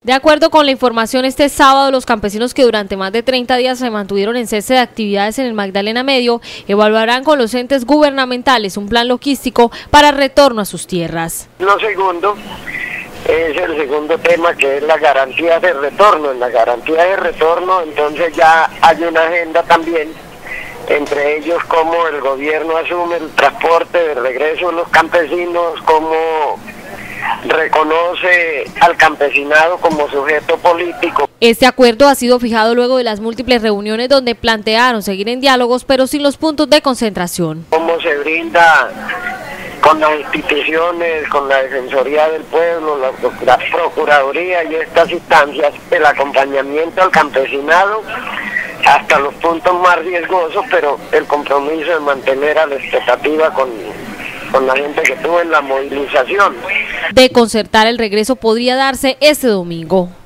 De acuerdo con la información, este sábado los campesinos que durante más de 30 días se mantuvieron en cese de actividades en el Magdalena Medio evaluarán con los entes gubernamentales un plan logístico para retorno a sus tierras. Lo segundo es el segundo tema, que es la garantía de retorno. En la garantía de retorno entonces ya hay una agenda también, entre ellos cómo el gobierno asume el transporte de regreso de los campesinos, cómo reconoce al campesinado como sujeto político. Este acuerdo ha sido fijado luego de las múltiples reuniones donde plantearon seguir en diálogos, pero sin los puntos de concentración. Cómo se brinda con las instituciones, con la Defensoría del Pueblo, la Procuraduría y estas instancias, el acompañamiento al campesinado hasta los puntos más riesgosos, pero el compromiso de mantener a la expectativa con la gente que estuvo en la movilización. De concertar el regreso podría darse este domingo.